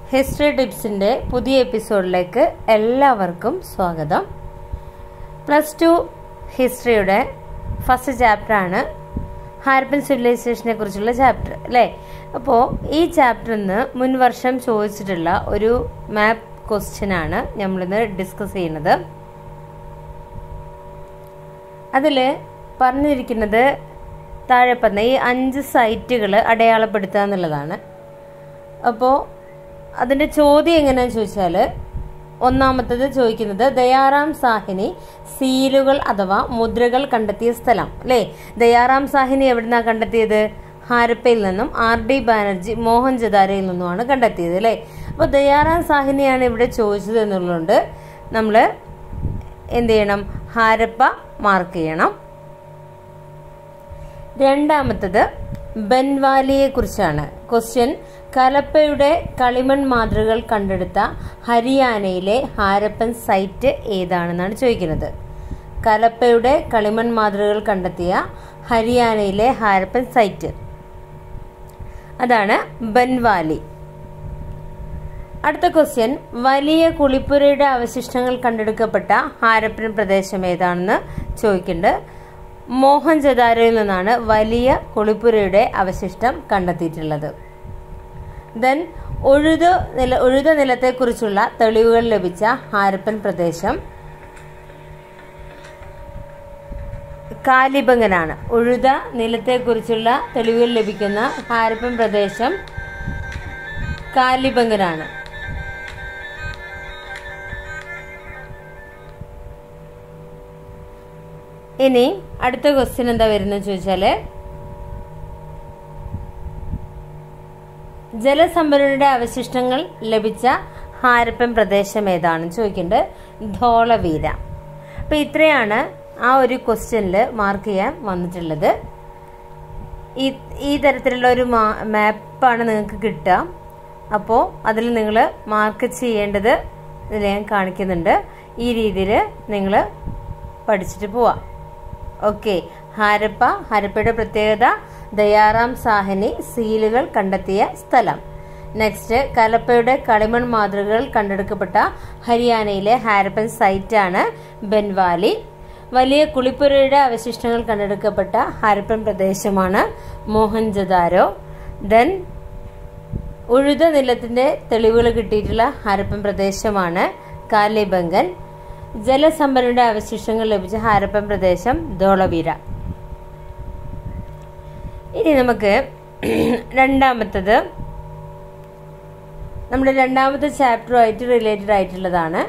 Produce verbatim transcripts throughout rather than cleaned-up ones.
History ടിപ്സിൻ്റെ പുതിയ എപ്പിസോഡിലേക്ക് എല്ലാവർക്കും സ്വാഗതം. പ്ലസ് ടു ഹിസ്റ്ററിയുടെ ഫസ്റ്റ് ചാപ്റ്ററാണ് ഹാരപ്പൻ സിവിലൈസേഷനെ കുറിച്ചുള്ള ചാപ്റ്റർ അല്ലേ. അപ്പോൾ ഈ ചാപ്റ്ററിൽ നിന്ന് മുൻ വർഷം ചോദിച്ചിട്ടുള്ള ഒരു മാപ്പ് ക്വസ്റ്റ്യനാണ് നമ്മളിന്ന് ഡിസ്കസ് ചെയ്യുന്നത്. അതിൽ പറഞ്ഞിരിക്കുന്നത് താഴെ പറഞ്ഞ ഈ അഞ്ച് സൈറ്റുകൾ അടയാളപ്പെടുത്തുക എന്നുള്ളതാണ്. അപ്പോൾ അതിൻ്റെ ചോദ്യം എങ്ങനെയാണെന്ന് ചോദിച്ചാൽ, ഒന്നാമത്തത് ചോദിക്കുന്നത് ദയാറാം സാഹിനി സീലുകൾ അഥവാ മുദ്രകൾ കണ്ടെത്തിയ സ്ഥലം അല്ലേ. ദയാറാം സാഹിനി എവിടുന്നാണ് കണ്ടെത്തിയത്? ഹാരപ്പയിൽ നിന്നും. ആർ ഡി ബാനർജി മോഹൻജദാരയിൽ നിന്നുമാണ് കണ്ടെത്തിയത് അല്ലേ. അപ്പോൾ ദയാറാം സാഹിനിയാണ് ഇവിടെ ചോദിച്ചത് എന്നുള്ളതുകൊണ്ട് നമ്മൾ എന്ത് ചെയ്യണം? ഹാരപ്പ മാർക്ക് ചെയ്യണം. രണ്ടാമത്തത് ബൻവാലിയെ കുറിച്ചാണ് ക്വസ്റ്റ്യൻ. കലപ്പയുടെ കളിമൺ മാതൃകകൾ കണ്ടെടുത്ത ഹരിയാനയിലെ ഹാരപ്പൻ സൈറ്റ് ഏതാണെന്നാണ് ചോദിക്കുന്നത്. കലപ്പയുടെ കളിമൺ മാതൃകകൾ കണ്ടെത്തിയ ഹരിയാനയിലെ ഹാരപ്പൻ സൈറ്റ് അതാണ് ബൻവാലി. അടുത്ത ക്വസ്റ്റ്യൻ, വലിയ കുളിപ്പുരയുടെ അവശിഷ്ടങ്ങൾ കണ്ടെടുക്കപ്പെട്ട ഹാരപ്പൻ പ്രദേശം ഏതാണെന്ന് ചോദിക്കുന്നുണ്ട്. മോഹൻജദാരോയിൽ നിന്നാണ് വലിയ കുളിപ്പുരയുടെ അവശിഷ്ടം കണ്ടെത്തിയിട്ടുള്ളത്. ദെൻ ഉഴുത നില ഉഴുത നിലത്തെക്കുറിച്ചുള്ള തെളിവുകൾ ലഭിച്ച ഹാരപ്പൻ പ്രദേശം കാലിബംഗനാണ്. ഉഴുത നിലത്തെക്കുറിച്ചുള്ള തെളിവുകൾ ലഭിക്കുന്ന ഹാരപ്പൻ പ്രദേശം കാലിബംഗനാണ്. ഇനി അടുത്ത ക്വസ്റ്റ്യൻ എന്താ വരുന്നത് ചോദിച്ചാൽ, ജലസംഭരണിയുടെ അവശിഷ്ടങ്ങൾ ലഭിച്ച ഹാരപ്പൻ പ്രദേശം ഏതാണെന്ന് ചോദിക്കുന്നുണ്ട്. ധോളവീര. അപ്പം ഇത്രയാണ് ആ ഒരു ക്വസ്റ്റ്യനിൽ മാർക്ക് ചെയ്യാൻ വന്നിട്ടുള്ളത്. ഈ ഈ തരത്തിലുള്ള ഒരു മാപ്പാണ് നിങ്ങൾക്ക് കിട്ടുക. അപ്പോൾ അതിൽ നിങ്ങൾ മാർക്ക് ചെയ്യേണ്ടത് ഇതിൽ ഞാൻ കാണിക്കുന്നുണ്ട്. ഈ രീതിയിൽ നിങ്ങൾ പഠിച്ചിട്ട് പോവാം. ഓക്കെ. ഹാരപ്പ, ഹാരപ്പയുടെ പ്രത്യേകത ദയാറാം സാഹിനി സീലുകൾ കണ്ടെത്തിയ സ്ഥലം. നെക്സ്റ്റ്, കലപ്പയുടെ കളിമൺ മാതൃകകൾ കണ്ടെടുക്കപ്പെട്ട ഹരിയാനയിലെ ഹാരപ്പൻ സൈറ്റാണ് ബൻവാലി. വലിയ കുളിപ്പുരയുടെ അവശിഷ്ടങ്ങൾ കണ്ടെടുക്കപ്പെട്ട ഹാരപ്പൻ പ്രദേശമാണ് മോഹൻജദാരോ. ദെൻ ഉഴുത നിലത്തിന്റെ തെളിവുകൾ കിട്ടിയിട്ടുള്ള ഹാരപ്പൻ പ്രദേശമാണ് കാലിബംഗൻ. ജലസംഭരണിയുടെ അവശിഷ്ടങ്ങൾ ലഭിച്ച ഹാരപ്പൻ പ്രദേശം ധോളവീര. ഇനി നമുക്ക് രണ്ടാമത്തത് നമ്മുടെ രണ്ടാമത്തെ ചാപ്റ്ററുമായിട്ട് റിലേറ്റഡ് ആയിട്ടുള്ളതാണ്.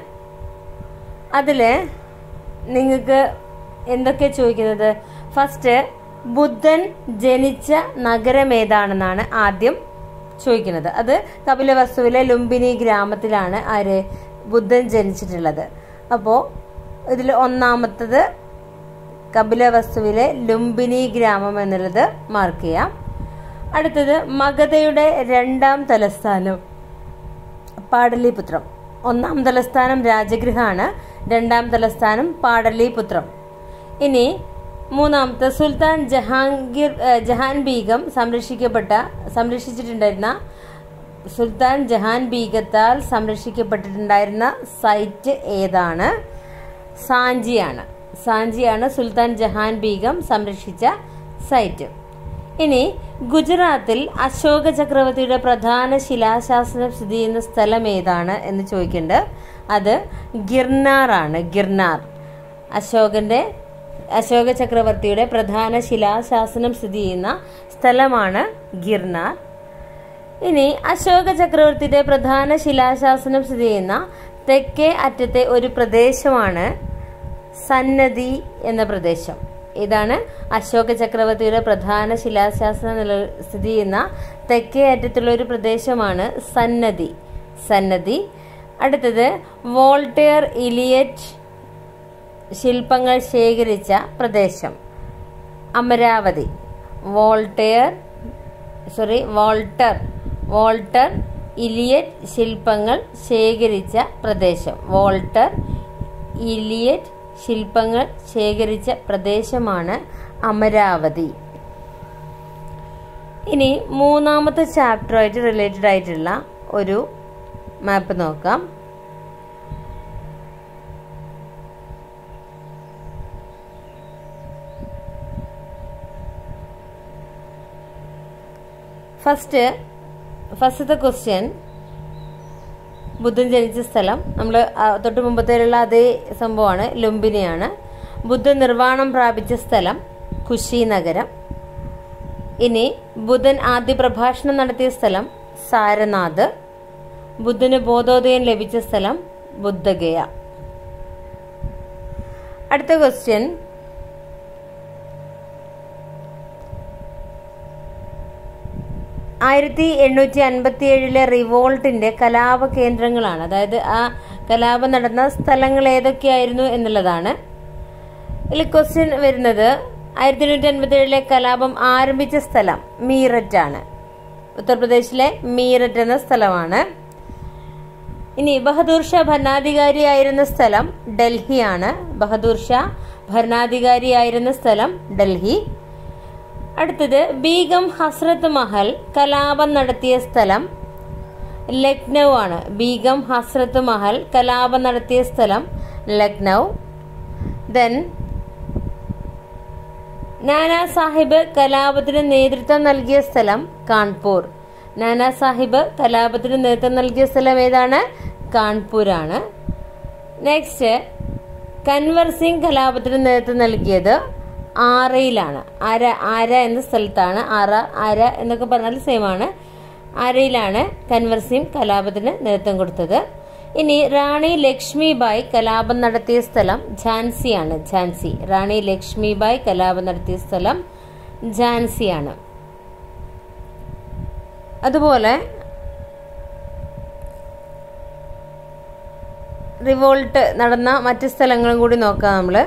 അതിൽ നിങ്ങൾക്ക് എന്തൊക്കെ ചോദിക്കുന്നത്? ഫസ്റ്റ്, ബുദ്ധൻ ജനിച്ച നഗരം ഏതാണെന്നാണ് ആദ്യം ചോദിക്കുന്നത്. അത് കപിലവസ്തുവിലെ ലുംബിനി ഗ്രാമത്തിലാണ് ആര് ബുദ്ധൻ ജനിച്ചിട്ടുള്ളത്. അപ്പോൾ ഇതിൽ ഒന്നാമത്തത് കപിലവസ്തുവിലെ ലുംബിനി ഗ്രാമം എന്നുള്ളത് മാർക്ക് ചെയ്യാം. അടുത്തത് മഗധയുടെ രണ്ടാം തലസ്ഥാനം പാടലിപുത്രം. ഒന്നാം തലസ്ഥാനം രാജഗൃഹാണ്, രണ്ടാം തലസ്ഥാനം പാടലിപുത്രം. ഇനി മൂന്നാമത്തെ, സുൽത്താൻ ജഹാംഗീർ ജഹാൻ ബീഗം സംരക്ഷിക്കപ്പെട്ട സംരക്ഷിച്ചിട്ടുണ്ടായിരുന്ന സുൽത്താൻ ജഹാൻ ബീഗത്താൽ സംരക്ഷിക്കപ്പെട്ടിട്ടുണ്ടായിരുന്ന സൈറ്റ് ഏതാണ്? സാഞ്ചിയാണ്. സാഞ്ചിയാണ് സുൽത്താൻ ജഹാൻ ബീഗം സംരക്ഷിച്ച സൈറ്റ്. ഇനി ഗുജറാത്തിൽ അശോക ചക്രവർത്തിയുടെ പ്രധാന ശിലാശാസനം സ്ഥിതി ചെയ്യുന്ന സ്ഥലം ഏതാണ് എന്ന് ചോദിക്കുന്നുണ്ട്. അത് ഗിർനാർ ആണ്. ഗിർനാർ അശോകന്റെ അശോക ചക്രവർത്തിയുടെ പ്രധാന ശിലാശാസനം സ്ഥിതി ചെയ്യുന്ന സ്ഥലമാണ് ഗിർനാർ. ഇനി അശോക ചക്രവർത്തിയുടെ പ്രധാന ശിലാശാസനം സ്ഥിതി ചെയ്യുന്ന തെക്കേ അറ്റത്തെ ഒരു പ്രദേശമാണ് സന്നദ്ധി എന്ന പ്രദേശം. ഇതാണ് അശോക ചക്രവർത്തിയുടെ പ്രധാന ശിലാശാസനം നില സ്ഥിതി ചെയ്യുന്ന തെക്കേ അറ്റത്തുള്ള ഒരു പ്രദേശമാണ് സന്നദ്ധി. സന്നദ്ധി. അടുത്തത്, വോൾട്ടയർ ഇലിയറ്റ് ശില്പങ്ങൾ ശേഖരിച്ച പ്രദേശം Amaravati. Voltaire sorry Walter Walter Elliot ശില്പങ്ങൾ ശേഖരിച്ച പ്രദേശം. വോൾട്ടർ ഇലിയറ്റ് ശില്പങ്ങൾ ശേഖരിച്ച പ്രദേശമാണ് അമരാവതി. ഇനി മൂന്നാമത്തെ ചാപ്റ്ററുമായിട്ട് റിലേറ്റഡ് ആയിട്ടുള്ള ഒരു മാപ്പ് നോക്കാം. ഫസ്റ്റ് ഫസ്റ്റത്തെ ക്വസ്റ്റ്യൻ, ബുദ്ധൻ ജനിച്ച സ്ഥലം നമ്മൾ തൊട്ട് മുമ്പത്തേലുള്ള അതേ സംഭവമാണ്, ലുംബിനിയാണ്. ബുദ്ധൻ നിർവ്വാണം പ്രാപിച്ച സ്ഥലം കുശിനഗരം. ഇനി ബുദ്ധൻ ആദ്യ പ്രഭാഷണം നടത്തിയ സ്ഥലം സാരനാഥ്. ബുദ്ധന് ബോധോദയം ലഭിച്ച സ്ഥലം ബുദ്ധഗയ. അടുത്ത ക്വസ്റ്റ്യൻ, ആയിരത്തി എണ്ണൂറ്റി അൻപത്തി ഏഴിലെ റിവോൾട്ടിന്റെ കലാപ കേന്ദ്രങ്ങളാണ്, അതായത് ആ കലാപം നടന്ന സ്ഥലങ്ങൾ ഏതൊക്കെയായിരുന്നു എന്നുള്ളതാണ്. ഇതിൽ ക്വസ്റ്റ്യൻ വരുന്നത് ആയിരത്തി എണ്ണൂറ്റി അൻപത്തി ഏഴിലെ കലാപം ആരംഭിച്ച സ്ഥലം മീററ്റ് ആണ്. ഉത്തർപ്രദേശിലെ മീററ്റ് എന്ന സ്ഥലമാണ്. ഇനി ബഹദൂർ ഷാ ഭരണാധികാരിയായിരുന്ന സ്ഥലം ഡൽഹിയാണ്. ബഹദൂർ ഷാ ഭരണാധികാരിയായിരുന്ന സ്ഥലം ഡൽഹി. അടുത്തത് ബീഗം ഹസ്രത്ത് മഹൽ കലാപം നടത്തിയ സ്ഥലം ലക്നൗ ആണ്. ബീഗം ഹസ്രത്ത് മഹൽ കലാപം നടത്തിയ സ്ഥലം ലക്നൗ. ദെൻ നാനാ സാഹിബ് കലാപത്തിന് നേതൃത്വം നൽകിയ സ്ഥലം കാൺപൂർ. നാനാ സാഹിബ് കലാപത്തിന് നേതൃത്വം നൽകിയ സ്ഥലം ഏതാണ്? കാൺപൂരാണ്. നെക്സ്റ്റ്, കൻവർ സിംഗ് കലാപത്തിന് നേതൃത്വം നൽകിയത് ആരയിലാണ്. ആര ആര എന്ന സ്ഥലത്താണ്. ആറ ആര എന്നൊക്കെ പറഞ്ഞാൽ സെയിം ആണ്. ആരയിലാണ് കൻവർ സിംഗ് കലാപത്തിന് നേതൃത്വം കൊടുത്തത്. ഇനി റാണി ലക്ഷ്മിബായി കലാപം നടത്തിയ സ്ഥലം ഝാൻസിയാണ്. ഝാൻസി. റാണി ലക്ഷ്മിബായി കലാപം നടത്തിയ സ്ഥലം ഝാൻസിയാണ്. അതുപോലെ റിവോൾട്ട് നടന്ന മറ്റ് സ്ഥലങ്ങളും കൂടി നോക്കാം നമ്മള്.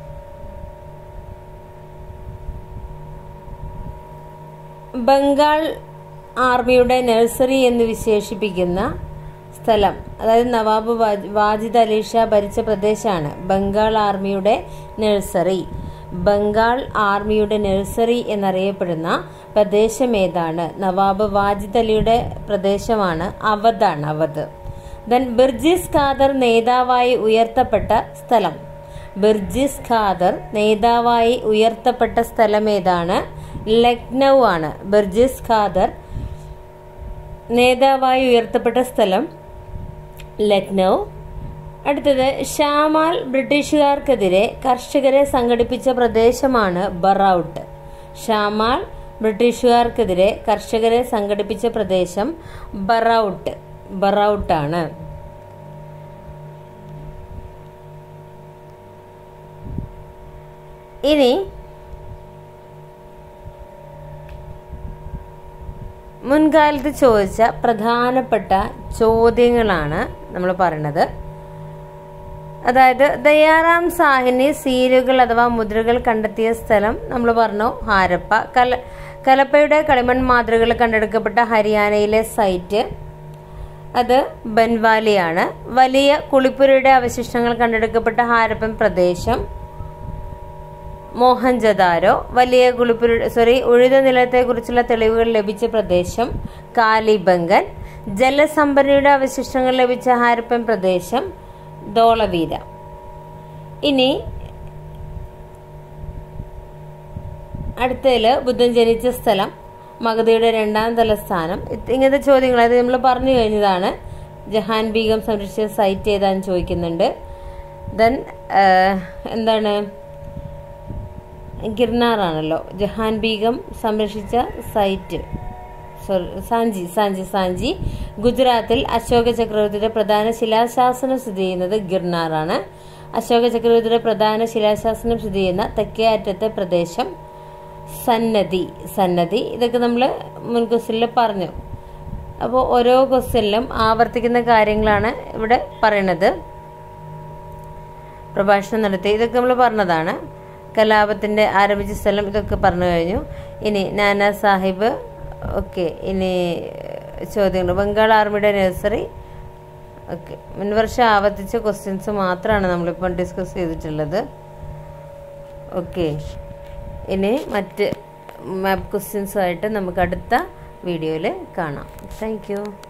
ബംഗാൾ ആർമിയുടെ നഴ്സറി എന്ന് വിശേഷിപ്പിക്കുന്ന സ്ഥലം, അതായത് നവാബ് വാജിദ് അലി ഷാ ഭരിച്ച പ്രദേശമാണ് ബംഗാൾ ആർമിയുടെ നഴ്സറി. ബംഗാൾ ആർമിയുടെ നഴ്സറി എന്നറിയപ്പെടുന്ന പ്രദേശം ഏതാണ്? നവാബ് വാജിദ് അലിയുടെ പ്രദേശമാണ് അവധാണ്. അവധ്. ദെൻ ബിർജിസ് ഖാദർ നേതാവായി ഉയർത്തപ്പെട്ട സ്ഥലം. ബിർജിസ് ഖാദർ നേതാവായി ഉയർത്തപ്പെട്ട സ്ഥലം ഏതാണ്? ലക്നൗ ആണ്. ബിർജിസ് ഖാദർ നേതാവായി ഉയർത്തപ്പെട്ട സ്ഥലം ലക്നൗ. അടുത്തത് ഷാമാൽ ബ്രിട്ടീഷുകാർക്കെതിരെ കർഷകരെ സംഘടിപ്പിച്ച പ്രദേശമാണ് ബറൌട്ട്. ഷാമാൽ ബ്രിട്ടീഷുകാർക്കെതിരെ കർഷകരെ സംഘടിപ്പിച്ച പ്രദേശം ബറൌട്ട് ബറൌട്ടാണ്. ഇനി മുൻകാലത്ത് ചോദിച്ച പ്രധാനപ്പെട്ട ചോദ്യങ്ങളാണ് നമ്മൾ പറയുന്നത്. അതായത് ദയാറാം സാഹിനി സീലുകൾ അഥവാ മുദ്രകൾ കണ്ടെത്തിയ സ്ഥലം നമ്മൾ പറഞ്ഞു ഹാരപ്പ. കല കലപ്പയുടെ കളിമൺ മാതൃകകൾ കണ്ടെടുക്കപ്പെട്ട ഹരിയാനയിലെ സൈറ്റ് അത് ബൻവാലിയാണ്. വലിയ കുളിപ്പുരയുടെ അവശിഷ്ടങ്ങൾ കണ്ടെടുക്കപ്പെട്ട ഹാരപ്പൻ പ്രദേശം മോഹൻജദാരോ. വലിയ കുളിപ്പുര സോറി ഉഴുത നിലത്തെക്കുറിച്ചുള്ള തെളിവുകൾ ലഭിച്ച പ്രദേശം കാലിബംഗൻ. ജലസംഭരണിയുടെ അവശിഷ്ടങ്ങൾ ലഭിച്ച ഹാരപ്പൻ പ്രദേശം ധോളവീര. ഇനി അടുത്തതില് ബുദ്ധൻ ജനിച്ച സ്ഥലം, മഗധയുടെ രണ്ടാം തലസ്ഥാനം. ഇങ്ങനത്തെ ചോദ്യങ്ങൾ അത് നമ്മൾ പറഞ്ഞു കഴിഞ്ഞതാണ്. ജഹാൻ ബീഗം സംരക്ഷിച്ച സൈറ്റ് ഏതാന്ന് ചോദിക്കുന്നുണ്ട്. ദെൻ എന്താണ് ഗിർനാർ ആണല്ലോ ജഹാൻ ബീഗം സംരക്ഷിച്ച സൈറ്റ്. സോറി സാഞ്ചി സാഞ്ചി സാഞ്ചി ഗുജറാത്തിൽ അശോക ചക്രവർത്തിയുടെ പ്രധാന ശിലാശാസനം സ്ഥിതി ചെയ്യുന്നത് ഗിർനാർ ആണ്. അശോക ചക്രവർത്തിയുടെ പ്രധാന ശിലാശാസനം സ്ഥിതി ചെയ്യുന്ന തെക്കേ അറ്റത്തെ പ്രദേശം സന്നദ്ധി സന്നദ്ധി ഇതൊക്കെ നമ്മൾ മുൻ ക്വസ്റ്റ്യനിൽ പറഞ്ഞു. അപ്പോൾ ഓരോ ക്വസ്റ്റ്യനിലും ആവർത്തിക്കുന്ന കാര്യങ്ങളാണ് ഇവിടെ പറയണത്. പ്രഭാഷണം നടത്തി ഇതൊക്കെ നമ്മൾ പറഞ്ഞതാണ്. കലാപത്തിന്റെ ആരംഭിച്ച സ്ഥലം ഇതൊക്കെ പറഞ്ഞു കഴിഞ്ഞു. ഇനി നാനാ സാഹിബ്. ഓക്കെ, ഇനി ചോദ്യങ്ങൾ ബംഗാൾ ആർമിയുടെ നഴ്സറി. ഓക്കെ, മുൻവർഷം ആവർത്തിച്ച ക്വസ്റ്റ്യൻസ് മാത്രമാണ് നമ്മളിപ്പോൾ ഡിസ്കസ് ചെയ്തിട്ടുള്ളത്. ഓക്കെ, ഇനി മറ്റ് മാപ്പ് ക്വസ്റ്റ്യൻസുമായിട്ട് നമുക്ക് അടുത്ത വീഡിയോയിൽ കാണാം. Thank U.